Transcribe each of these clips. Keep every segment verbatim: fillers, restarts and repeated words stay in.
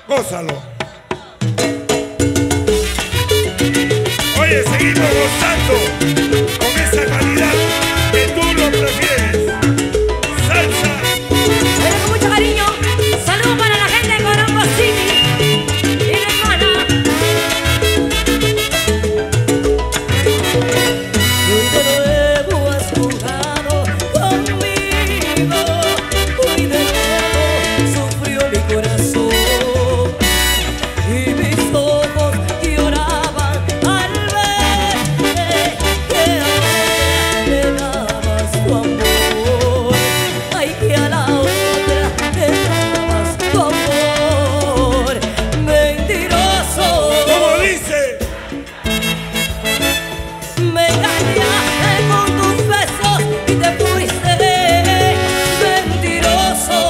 Gózalo. Oye, seguimos gozando con esa calidad que tú lo prefieres. Salsa. Pero con mucho cariño, saludos para la gente de Corongo City y la hermana. Hoy de nuevo has jugado conmigo, hoy de nuevo sufrió mi corazón y mis ojos lloraban al verte que ahora le dabas tu amor, ay, que a la otra le dabas tu amor, mentiroso. ¿Cómo dice? Me engañaste con tus besos y te fuiste mentiroso.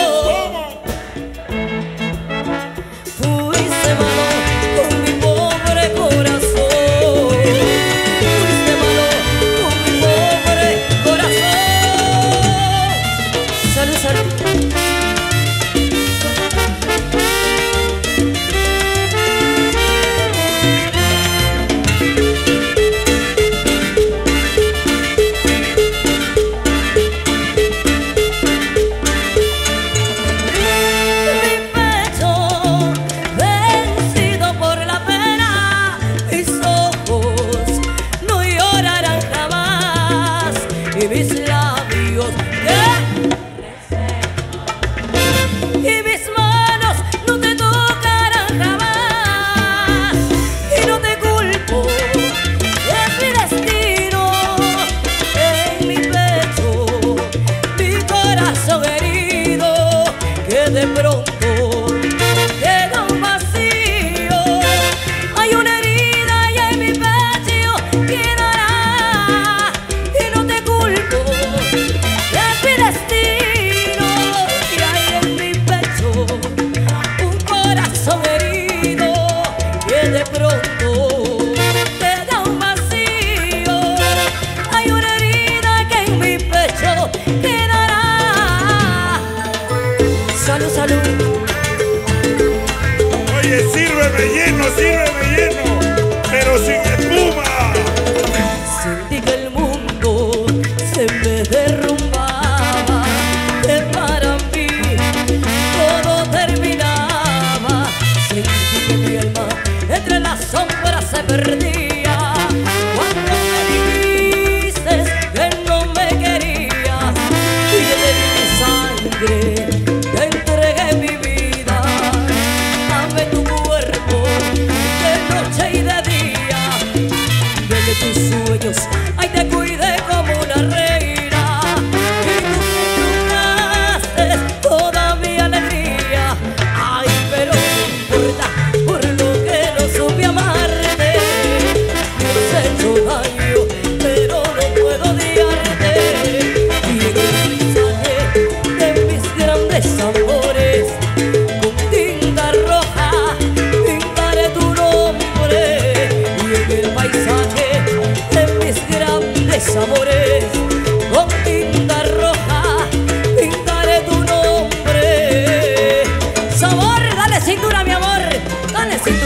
Fuiste malo con mi pobre corazón. Fuiste malo con mi pobre corazón. Salud, salud. Mi pecho vencido por la pena, mis ojos no llorarán jamás y mis labios y mis manos no te tocarán jamás y no te culpo, es mi destino. En mi pecho, mi corazón herido, que de pronto queda un vacío. Hay una herida y en mi pecho quedará y no te culpo, es mi destino. Y hay en mi pecho un corazón herido, que de pronto queda un vacío. Hay una herida que en mi pecho quedará. Salud, salud. Oye, sírveme lleno, sírveme lleno, pero sin espuma. Sentí que el mundo se me derrumbaba, que para mí todo terminaba. Sentí que mi alma entre las sombras se perdía. Cuando me dijiste que no me querías y que te di mi sangre, te entregué mi vida. Amé tu cuerpo de noche y de día. Desde tus sueños, ay, te cuidé como una reina y tú me inundaste toda mi alegría. Ay, pero no importa, por lo que no supe amarte, me has hecho daño, pero no puedo odiarte. Y en el paisaje de mis grandes amores, con tinta roja pintaré tu nombre. Y en el paisaje de mis grandes amores, con tinta roja pintaré tu nombre. Sabor, dale cintura, mi amor, dale cintura.